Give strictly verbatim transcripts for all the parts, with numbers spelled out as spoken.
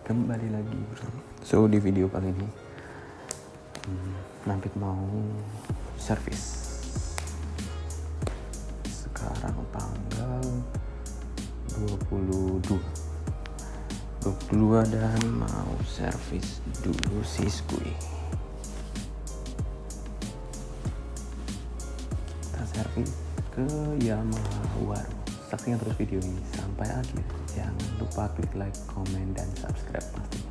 kembali lagi bersama. So di video kali ini hmm, Napit mau servis. Sekarang tanggal dua puluh dua dan mau servis dulu Siskui. Kita servis ke Yamaha Waru. Saksikan terus video ini sampai akhir. Jangan lupa klik like, komen, dan subscribe pastinya.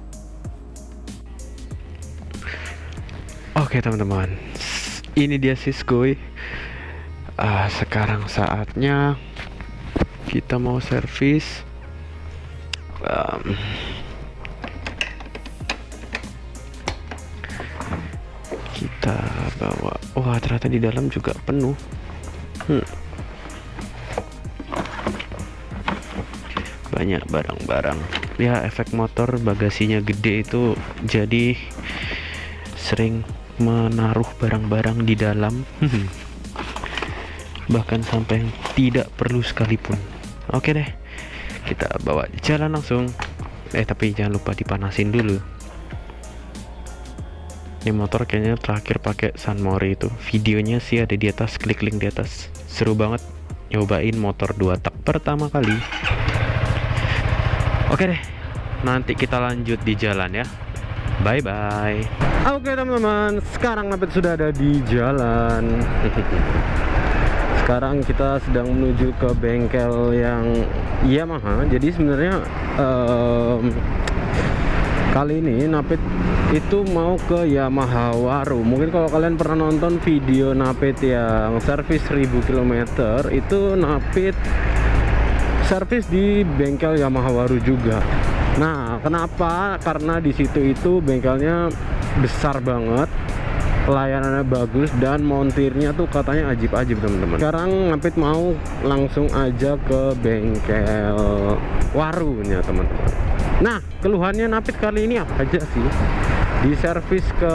Oke teman-teman, ini dia Siskui. Uh, sekarang saatnya kita mau servis. Um, kita bawa. Wah, ternyata di dalam juga penuh. Hmm. Banyak barang-barang. Ya, efek motor bagasinya gede itu jadi sering menaruh barang-barang di dalam. Bahkan sampai yang tidak perlu sekalipun. Oke deh, kita bawa jalan langsung. Eh tapi jangan lupa dipanasin dulu. Ini motor kayaknya terakhir pakai Sunmori itu. Videonya sih ada di atas, klik link di atas. Seru banget nyobain motor dua tak pertama kali. Oke deh, nanti kita lanjut di jalan ya. Bye bye. Oke teman-teman, sekarang Napit sudah ada di jalan. Sekarang kita sedang menuju ke bengkel yang Yamaha. Jadi sebenarnya um, kali ini Napit itu mau ke Yamaha Waru. Mungkin kalau kalian pernah nonton video Napit yang servis seribu kilometer, itu Napit servis di bengkel Yamaha Waru juga. Nah, kenapa? Karena di situ itu bengkelnya besar banget, pelayanannya bagus, dan montirnya tuh katanya ajib-ajib teman-teman. Sekarang Napit mau langsung aja ke bengkel Warunya teman-teman. Nah, keluhannya Napit kali ini apa aja sih? Di servis ke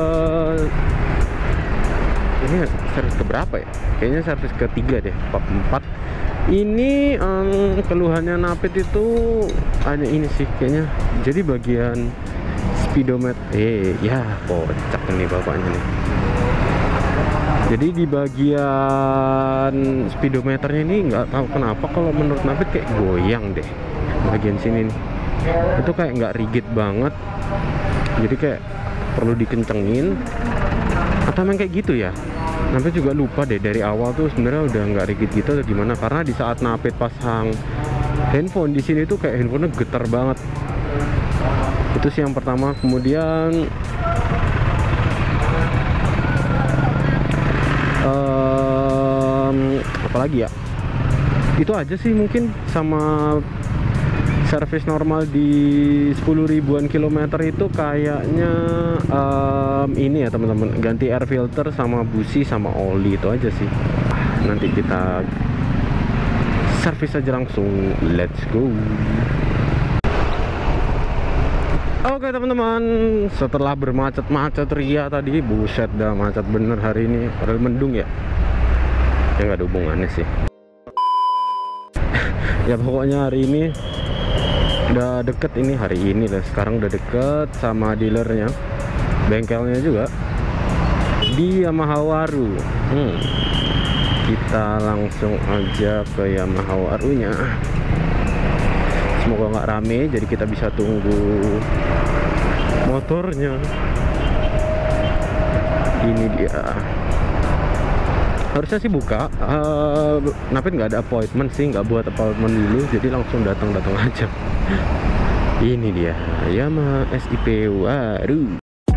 ini servis ke berapa ya? Kayaknya servis ketiga deh, empat. Ini um, keluhannya Napit itu hanya ini sih kayaknya. Jadi bagian speedometer, eh ya kocak nih bapaknya nih. Jadi di bagian speedometernya ini nggak tahu kenapa kalau menurut Napit kayak goyang deh bagian sini nih. Itu kayak nggak rigid banget. Jadi kayak perlu dikencengin atau emang kayak gitu ya. Napit juga lupa deh dari awal tuh sebenarnya udah nggak rigid gitu atau gimana, karena di saat Napit pasang handphone di sini tuh kayak handphonenya getar banget. Itu sih yang pertama. Kemudian um, apalagi ya, itu aja sih mungkin. Sama servis normal di sepuluh ribuan kilometer itu kayaknya um, ini ya teman-teman, ganti air filter sama busi sama oli, itu aja sih. Nanti kita servis aja langsung, let's go. Oke teman-teman, setelah bermacet-macet ria tadi, buset dah macet bener hari ini. Padahal mendung ya, ya nggak ada hubungannya sih. Ya pokoknya hari ini udah deket, ini hari ini lah, sekarang udah deket sama dealernya, bengkelnya juga di Yamaha Waru. hmm. Kita langsung aja ke Yamaha Warunya. Semoga nggak rame, jadi kita bisa tunggu motornya. Ini dia, harusnya sih buka. uh, Napit nggak ada appointment sih, nggak buat appointment dulu, jadi langsung datang-datang aja. Ini dia Yamaha S I P Waru.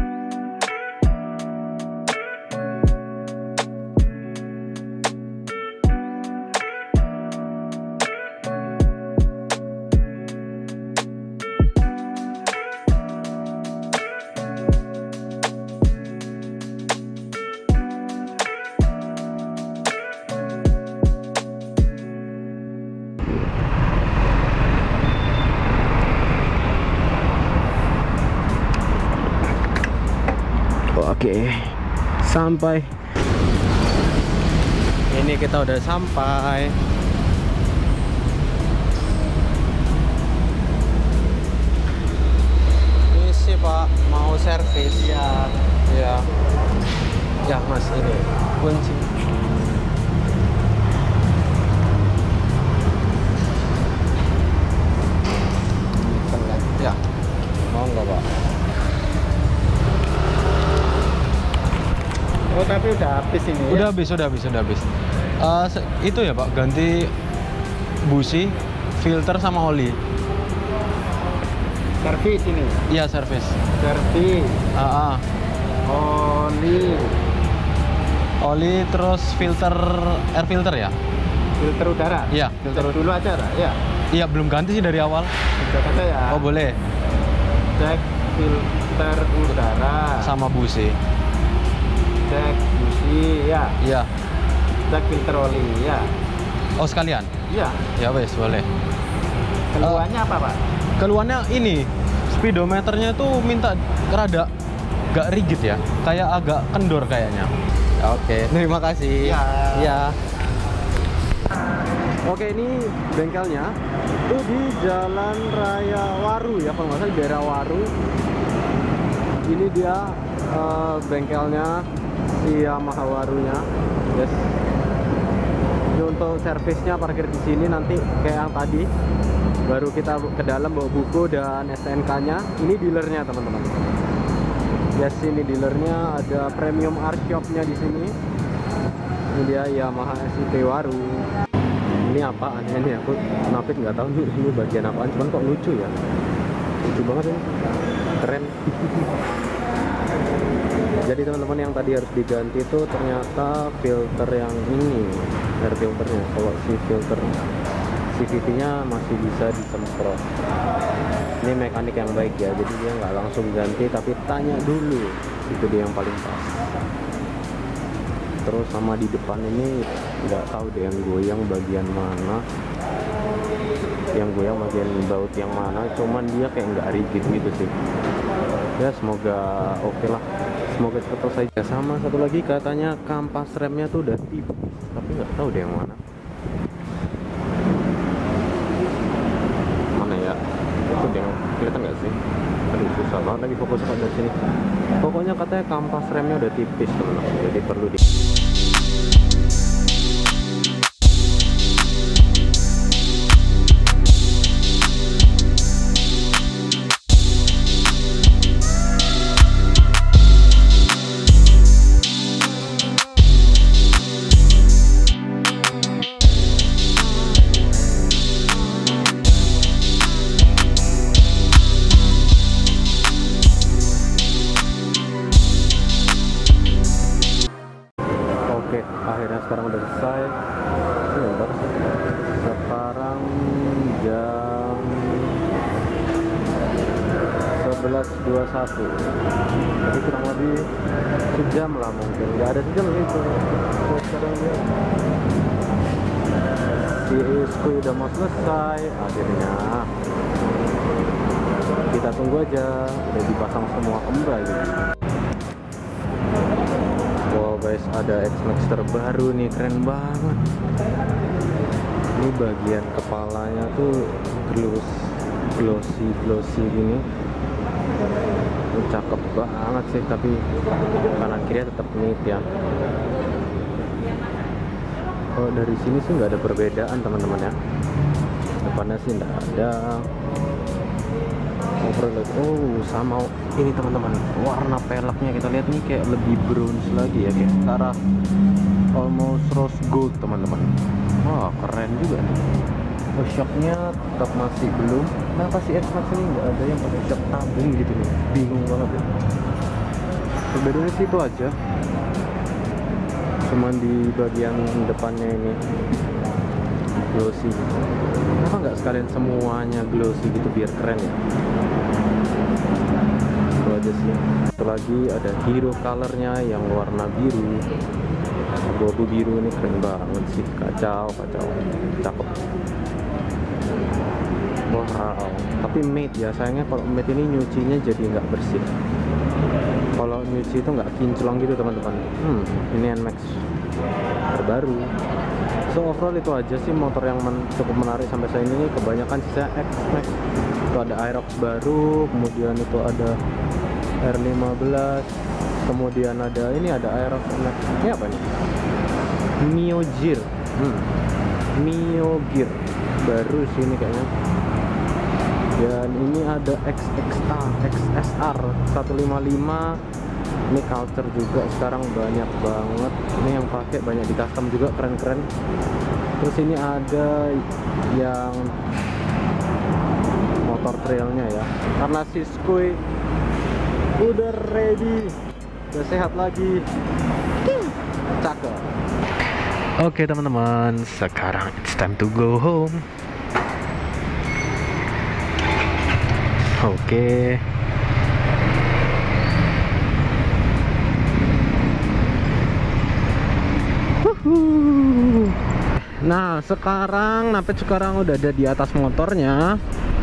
Oke, sampai. Ini kita udah sampai. servis. Iya. Ya. Ya Mas, ini kunci. Ya. Mau nggak Pak? Oh tapi udah habis ini. Udah ya? habis, udah habis, udah habis. Uh, itu ya Pak, ganti busi, filter sama oli. Servis ini. Iya servis. Servis. Ah, ah. Oli. Oli terus filter air filter ya? Filter udara. Iya, filter Cek dulu aja lah. Ya. Iya belum ganti sih dari awal. Cek aja ya. Oh boleh. Cek filter udara. Sama busi. Cek busi ya. Iya. Cek filter oli ya. Oh sekalian? Iya. Ya wes boleh. Keluhannya apa Pak? Keluhannya ini speedometernya tuh minta rada gak rigid ya, kayak agak kendor kayaknya. Oke, terima kasih. Iya. Ya. Oke, ini bengkelnya itu di Jalan Raya Waru ya, kalau nggak salah di daerah Waru. Ini dia uh, bengkelnya si Yamaha Warunya. Yes. Ini untuk servisnya parkir di sini, nanti kayak yang tadi. Baru kita ke dalam bawa buku dan S T N K-nya. Ini dealernya teman-teman. Yes, ini dealernya, ada premium art shop-nya di sini. Ini dia Yamaha S I P Waru. Ini apaan ini? Aku Napit nggak tahu nih ini bagian apaan. Cuman kok lucu ya? Lucu banget ini. Keren. Jadi teman-teman yang tadi harus diganti itu ternyata filter yang ini, air filternya. Kalau si filter C V T-nya masih bisa disemprot. Ini mekanik yang baik ya, jadi dia nggak langsung ganti tapi tanya dulu, itu dia yang paling pas. Terus sama di depan ini nggak tahu deh yang goyang bagian mana, yang goyang bagian baut yang mana, cuman dia kayak nggak rigid gitu sih. Ya semoga oke okay lah, semoga cepat saja. Sama satu lagi katanya kampas remnya tuh udah tipis, tapi nggak tahu deh yang mana. Itu dia kelihatan nggak sih? Aduh susah banget lagi fokus pada sini. Pokoknya katanya kampas remnya udah tipis teman-teman, jadi perlu di akhirnya sekarang udah selesai. Ini bentar sih. Sekarang jam sebelas dua puluh satu. Jadi kurang lebih sejam lah mungkin. Nggak ada sejam gitu. Sekarang dia si isku udah mau selesai. Akhirnya kita tunggu aja. Udah dipasang semua kembali gitu. Wow guys, ada X-Max terbaru nih, keren banget. Ini bagian kepalanya tuh gloss, glossy, glossy gini. Ini cakep banget sih, tapi kanan kiri tetap neat ya. Kalau dari sini sih nggak ada perbedaan teman-teman ya. Depannya sih nggak ada. Overload. Oh sama ini teman-teman, warna peleknya kita lihat nih kayak lebih bronze lagi ya, kayak ke arah almost rose gold teman-teman. Wah keren juga nih. Oh, shocknya tetap masih belum. Kenapa sih X-Max ini nggak ada yang pakai shock tabung gitu nih? Bingung banget ya. Perbedaannya sih itu aja, cuman di bagian depannya ini glossy. Kenapa nggak sekalian semuanya glossy gitu biar keren ya? Itu aja sih. Satu lagi ada hero colornya yang warna biru, abu-abu biru. Ini keren banget sih, kacau kacau, cakep. Wow, tapi matte ya, sayangnya kalau matte ini nyucinya jadi nggak bersih. Kalau nyuci itu nggak kinclong gitu teman-teman. Hmm, ini N MAX terbaru. So overall itu aja sih motor yang men cukup menarik sampai saat ini. Kebanyakan sisa X-Max. Itu ada Aerox baru, kemudian itu ada R lima belas. Kemudian ada ini, ada Aerosonet. Ini apa nih? Mio Gear. Hmm. Mio Gear baru sini kayaknya. Dan ini ada X X A, X S R seratus lima puluh lima. Ini Culture juga sekarang banyak banget. Ini yang pakai banyak di custom juga, keren-keren. Terus ini ada yang motor trailnya ya, karena si Skuy udah ready, udah sehat lagi. Cakep. Oke teman-teman, sekarang it's time to go home. Oke. Wuhu. Nah, sekarang Napit sekarang udah ada di atas motornya.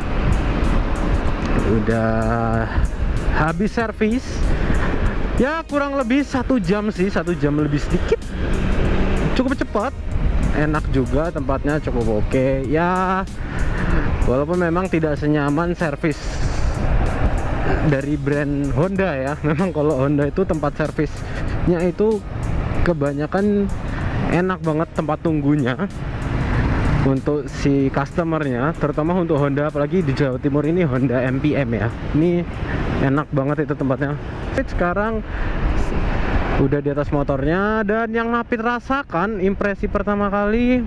Udah habis servis. Ya, kurang lebih satu jam sih, satu jam lebih sedikit. Cukup cepat. Enak juga tempatnya, cukup oke. Ya, walaupun memang tidak senyaman servis dari brand Honda ya. Memang kalau Honda itu tempat servisnya itu kebanyakan enak banget tempat tunggunya untuk si customernya, terutama untuk Honda, apalagi di Jawa Timur ini Honda M P M ya. Ini enak banget itu tempatnya. Sekarang udah di atas motornya, dan yang Napit rasakan impresi pertama kali,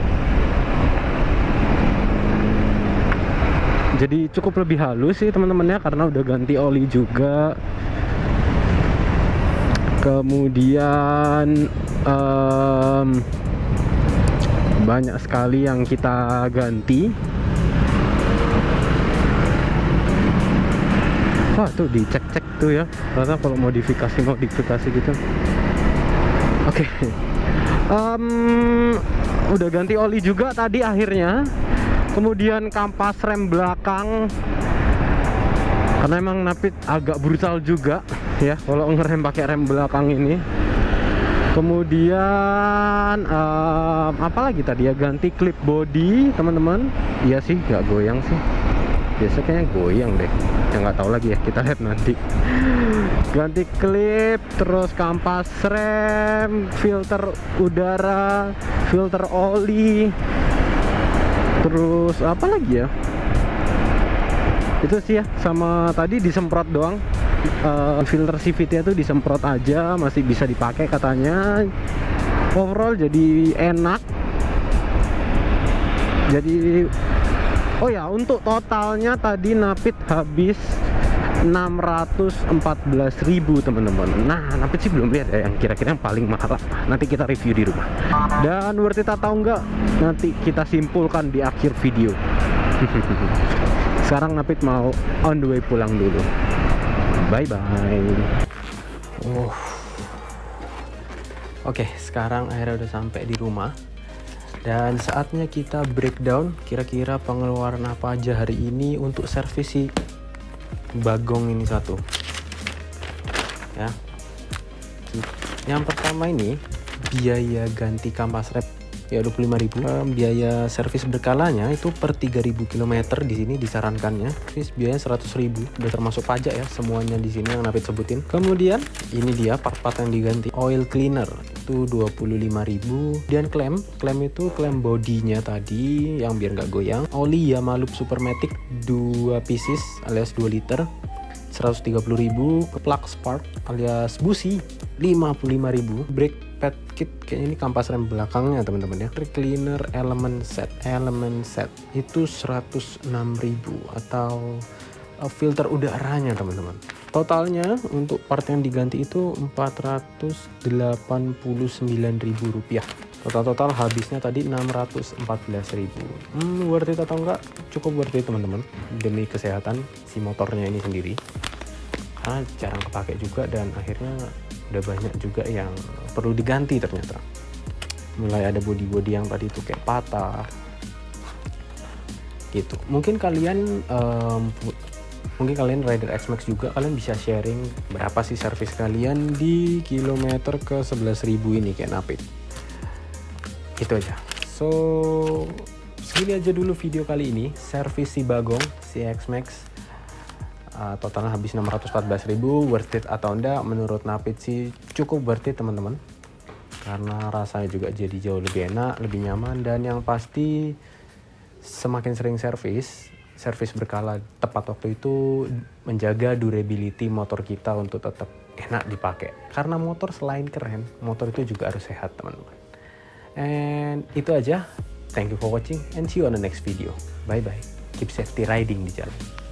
jadi cukup lebih halus sih teman-temannya, karena udah ganti oli juga. Kemudian um, banyak sekali yang kita ganti. Wah, tuh dicek-cek tuh ya, karena kalau modifikasi modifikasi gitu. Oke. Okay. Um, udah ganti oli juga tadi akhirnya. Kemudian kampas rem belakang, karena emang Napit agak brutal juga ya kalau ngerem pakai rem belakang ini. Kemudian um, apa lagi tadi ya, ganti klip body teman-teman. Iya sih, nggak goyang sih, biasa kayaknya goyang deh ya, nggak tahu lagi ya, kita lihat nanti. Ganti klip, terus kampas rem, filter udara, filter oli, terus apa lagi ya, itu sih ya. Sama tadi disemprot doang, uh, filter C V T itu disemprot aja, masih bisa dipakai katanya. Overall jadi enak. Jadi oh ya, untuk totalnya tadi Napit habis enam ratus empat belas ribu teman-teman. Nah, Napit sih belum lihat ya yang kira-kira yang paling mahal. Nanti kita review di rumah. Dan worth it atau enggak, nanti kita simpulkan di akhir video. Sekarang Napit mau on the way pulang dulu. Bye bye. Oh. Oke, sekarang akhirnya udah sampai di rumah. Dan saatnya kita breakdown kira-kira pengeluaran apa aja hari ini untuk servis si bagong ini satu. Ya. Yang pertama ini biaya ganti kampas rem ya dua puluh lima ribu. Um, biaya servis berkalanya itu per tiga ribu kilometer di sini disarankannya. Terus biayanya seratus ribu, udah termasuk pajak ya semuanya di sini yang Napit sebutin. Kemudian ini dia part-part yang diganti. Oil cleaner itu dua puluh lima ribu. Dan klem, klem itu klem bodinya tadi yang biar nggak goyang. Oli Yamalup Supermatic dua pieces alias dua liter, seratus tiga puluh ribu. Plug spark alias busi lima puluh lima ribu. Brake pad kit, kayaknya ini kampas rem belakangnya teman-teman ya. Cleaner element set, element set itu seratus enam ribu, atau uh, filter udaranya teman-teman. Totalnya untuk part yang diganti itu empat ratus delapan puluh sembilan ribu rupiah. Total-total habisnya tadi enam ratus empat belas ribu. Hmm, worth it atau enggak? Cukup worth it teman-teman, demi kesehatan si motornya ini sendiri. Karena jarang kepake juga, dan akhirnya udah banyak juga yang perlu diganti ternyata. Mulai ada body-body yang tadi itu kayak patah gitu. Mungkin kalian um, mungkin kalian rider X-Max juga, kalian bisa sharing berapa sih servis kalian di kilometer ke sebelas ribu ini kayak Napit. Itu aja. So segini aja dulu video kali ini, servis si bagong si X-Max. uh, totalnya habis enam ratus empat belas ribu. Worth it atau enggak? Menurut Napit sih cukup worth it teman-teman, karena rasanya juga jadi jauh lebih enak, lebih nyaman, dan yang pasti semakin sering servis servis berkala tepat waktu itu menjaga durability motor kita untuk tetap enak dipakai. Karena motor selain keren, motor itu juga harus sehat teman-teman. And itu aja. Thank you for watching and see you on the next video. Bye bye. Keep safety riding di jalan.